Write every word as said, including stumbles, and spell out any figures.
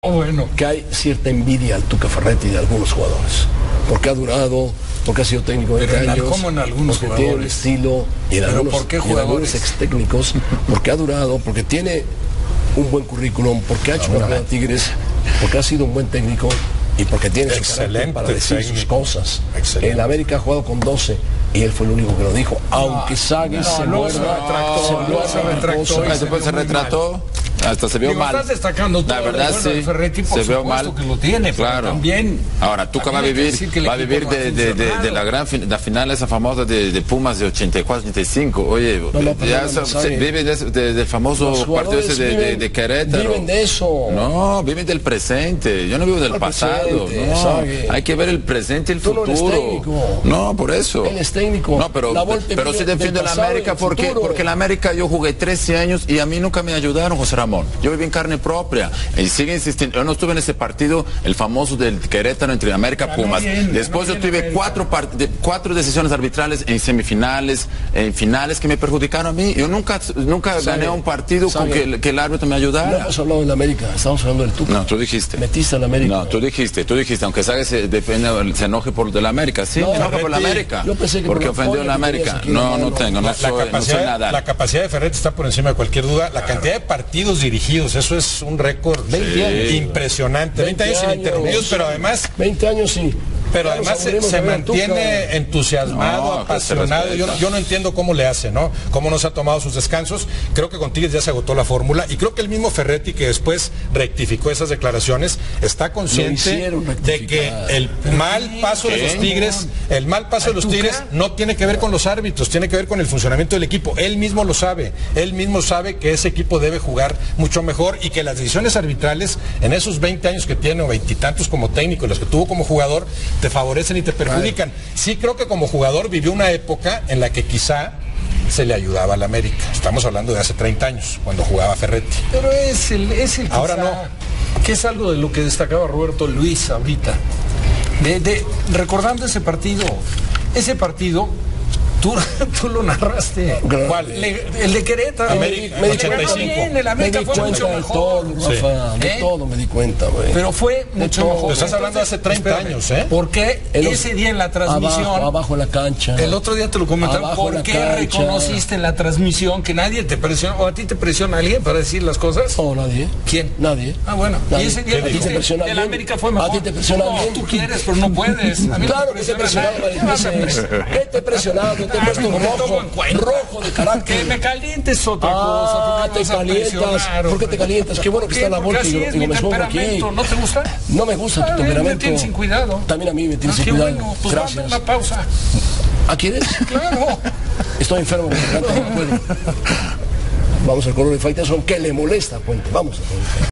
oh, bueno. que hay cierta envidia al Tuca Ferretti de algunos jugadores. Porque ha durado, porque ha sido técnico de veinte años, ¿cómo en algunos porque jugadores? tiene un estilo, y en ¿Pero algunos, por qué y en jugadores? algunos ex técnicos, porque ha durado, porque tiene un buen currículum, porque ha hecho No, campeón a Tigres, porque ha sido un buen técnico y porque tiene su carácter para decir sus cosas. Excelente. El América ha jugado con doce y él fue el único que lo dijo, aunque Sague no, se no, muerda, se retractó, se no, muerda se retractó, cosas. y se Después se vio muy retrató, hasta se vio Digo, mal. estás destacando todo la verdad, lo bueno de sí, Ferretti, por se vio supuesto mal. que lo tiene, pero claro. también- Ahora, Tuca va a también hay que vivir, decir que el va a equipo vivir no ha de, de, de, funcionado. de la gran fin- la final esa famosa de, de Pumas de ochenta y cuatro ochenta y cinco. Oye, No, no, ya perdón, se, sabe. se vive de, de- del famoso Los partido jugadores ese de, de, viven- de Querétaro. viven de eso. No, viven del presente. Yo no vivo del ¿Cuál pasado. presente, No, sabe? hay que ver el presente y el Tú no futuro. eres técnico. No, por eso. Él es técnico. No, pero, La Volpe pero vive sí defiendo del la pasado y América del porque, futuro. porque la América yo jugué trece años y a mí nunca me ayudaron, José Ramón. Yo viví en carne propia. Y sigue insistiendo. Yo no estuve en ese partido, el famoso del Querétaro entre América y Ganó Pumas. bien, Después ganó yo bien tuve América. cuatro, part- de, cuatro decisiones arbitrales en semifinales, en finales que me perjudicaron a mí. Yo nunca, nunca Sabe, gané un partido con sabe. que, el- que el árbitro me No ayudara. hemos hablado de la América, estamos hablando del Tuca. No, tú dijiste. Metiste a la América. No, tú dijiste, tú dijiste, aunque Sague se, defiende- se enoje por de la América. Sí, No, me enojo por la Ferretti, América. yo pensé que por porque la ofendió a la joya que tenías América. aquí en la No, no mano. tengo, no La, soy, la no soy capacidad, nada. la capacidad de Ferretti está por encima de cualquier duda. La cantidad de partidos dirigidos, eso es un récord veinte años. impresionante. veinte años ininterrumpidos, pero además, veinte años sí. pero Ya nos además se, aburrimos se de ver al Tuca. mantiene entusiasmado, No, que se apasionado. Yo, no- respeta. yo no entiendo cómo le hace, ¿no? Cómo no se ha tomado sus descansos. Creo que con Tigres ya se agotó la fórmula y creo que el mismo Ferretti, que después rectificó esas declaraciones, está consciente hicieron de que rectificar. el mal paso de ¿Qué? los Tigres, el mal paso de los ¿Tuca? Tigres no tiene que ver con los árbitros, tiene que ver con el funcionamiento del equipo. Él mismo lo sabe, él mismo sabe que ese equipo debe jugar mucho mejor y que las decisiones arbitrales en esos veinte años que tiene o veintitantos como técnico y los que tuvo como jugador te favorecen y te perjudican. Sí creo que como jugador vivió una época en la que quizá se le ayudaba a la América. Estamos hablando de hace treinta años, cuando jugaba Ferretti. Pero es el, es el Ahora quizá, que es algo de lo que destacaba Roberto Luis ahorita. De, de, recordando ese partido, ese partido, tú, tú lo narraste. ¿Cuál? Le- el de Querétaro. América, Me di ochenta y cuenta cinco. bien, el Me América di fue cuenta mucho de mejor. todo, Rafa, de ¿Eh? todo me di cuenta, güey. Pero fue mucho todo. mejor. Estás hablando de hace treinta Espérame, años, ¿eh? Porque El- ese día en la transmisión, Abajo, abajo en la cancha. el otro día te lo comentaron, Abajo ¿por la qué cancha. reconociste en la transmisión que nadie te presiona, o a ti te presiona alguien para decir las cosas? No, nadie. ¿Quién? Nadie. Ah, bueno. Nadie. Y ese día ¿A ti te dijiste, presiona el alguien? América fue mejor. ¿A ti te presiona no, alguien? tú quieres, pero no puedes. A mí no Claro me que te he presiona presionado nadie. varias ¿Qué me veces. presiona? ¿Qué te he presionado? Te he Ah, puesto no me tomo rojo, en cuenta. rojo de carácter. Que me calientes otra Ah, cosa. ¿por qué te me vas a calientas. presionar, ¿Por qué te hombre? calientas? Qué bueno que ¿Por está la qué? Porque Volpe y así lo- es y mi me subo aquí. temperamento. ¿No te gusta? No me gusta Ah, tu me temperamento. tienes sin cuidado. También a mí me tienes Ah, sin qué cuidado. bueno. Pues dame Gracias. una pausa. ¿Ah, quieres? Claro. Estoy enfermo, me encanta, no puedo. Vamos al color de Faitelson, que le molesta, Puente. Vamos al color de Faitelson.